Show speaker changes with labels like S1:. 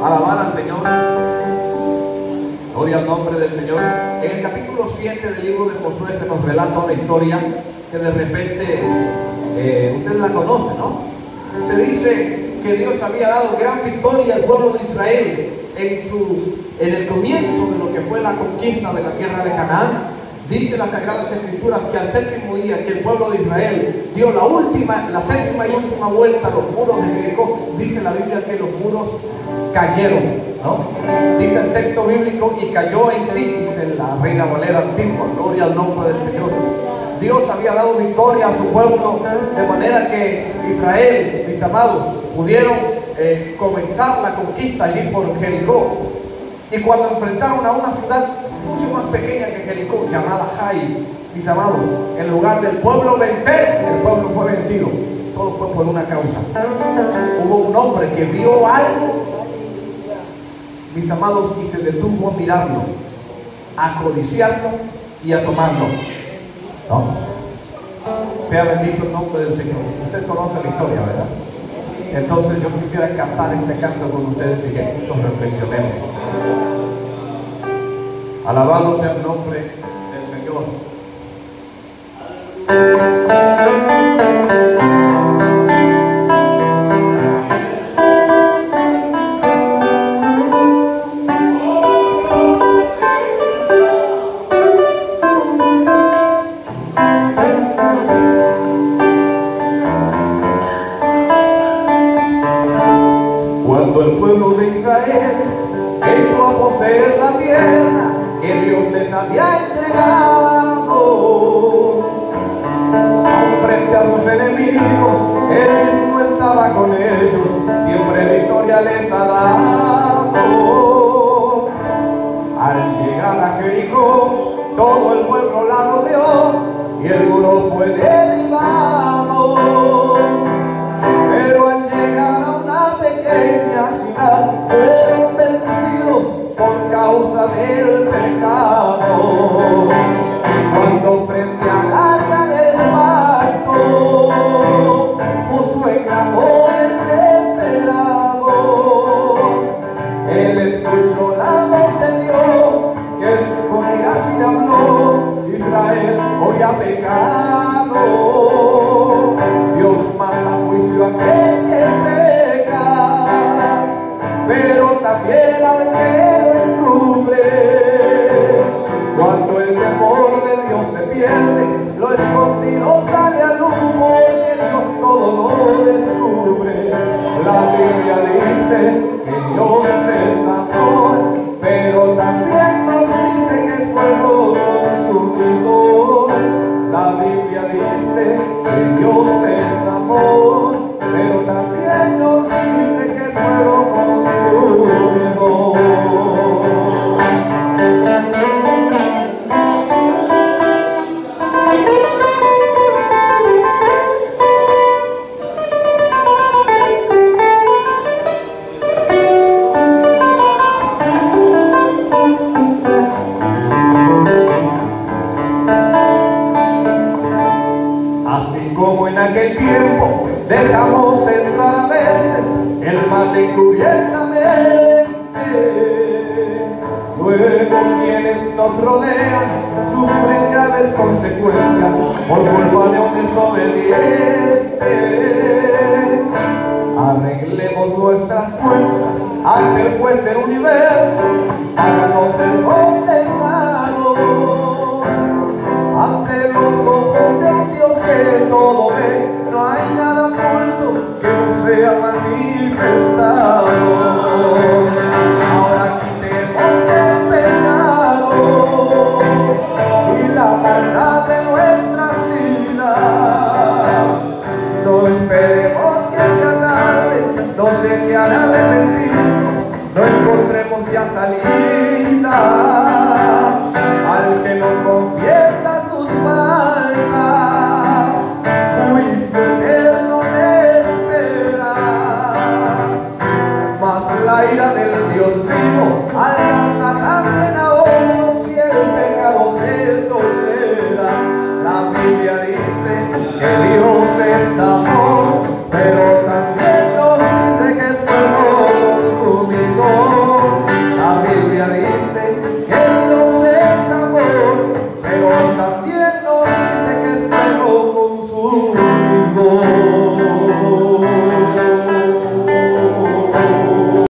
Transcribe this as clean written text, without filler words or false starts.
S1: alabar al Señor. Gloria al nombre del Señor. En el capítulo 7 del libro de Josué se nos relata una historia que de repente usted la conoce, ¿no? Se dice que Dios había dado gran victoria al pueblo de Israel en el comienzo de lo que fue la conquista de la tierra de Canaán. Dice las Sagradas Escrituras que al séptimo día que el pueblo de Israel dio la séptima y última vuelta a los muros de Jericó, dice la Biblia que los muros cayeron, ¿no? Dice el texto bíblico, y cayó en sí, dice la Reina Valera antigua, gloria al nombre del Señor. Dios había dado victoria a su pueblo, de manera que Israel, mis amados, pudieron comenzar la conquista allí por Jericó. Y cuando enfrentaron a una ciudad mucho más pequeña que Jericó, llamada Jai, mis amados, en lugar del pueblo vencer, el pueblo fue vencido. Todo fue por una causa. Hubo un hombre que vio algo, mis amados, y se detuvo a mirarlo, a codiciarlo y a tomarlo, ¿no? Sea bendito el nombre del Señor. Usted conoce la historia, ¿verdad? Entonces yo quisiera cantar este canto con ustedes y que juntos reflexionemos. Alabado sea el nombre del Señor. Cuando el pueblo de Israel entró a poseer la tierra que Dios les había entregado, aun frente a sus enemigos, Él mismo estaba con ellos, siempre victoria les ha dado. Al llegar a Jericó, todo el pueblo la rodeó y el muro fue derribado. Pero al llegar a una pequeña ciudad, fueron vencidos por causa del pecado. Cuando frente al arca del pacto, Josué clamó desesperado, él escuchó la voz de Dios, que con ira sí le habló: Israel hoy ha pecado. Dios manda juicio a aquel que peca, pero también al que lo encubre. Cuando el temor de Dios se pierde, lo escondido sale a luz, porque Dios todo lo descubre. La Biblia dice que Dios es amor, pero también nos dice que es fuego consumidor. La Biblia dice que Dios es amor, pero también nos dice que es fuego consumidor. Así como en aquel tiempo dejamos entrar a veces el mal encubiertamente, luego quienes nos rodean sufren graves consecuencias por culpa de un desobediente. Arreglemos nuestras cuentas ante el juez del universo para no ser condenados ante los ojos de un Dios que todo ve. No hay nada oculto que no sea manifestado. Ahora quitemos el pecado y la maldad de nuestras vidas. No esperemos que sea tarde, no sé qué al arrepentirnos no encontremos ya salida. Al que no confiesa sus faltas, juicio eterno le espera. Mas la ira del Dios vivo alcanza también a otros si el pecado se tolera. La Biblia dice que Dios es amor, pero también nos dice que es fuego consumidor. Oh,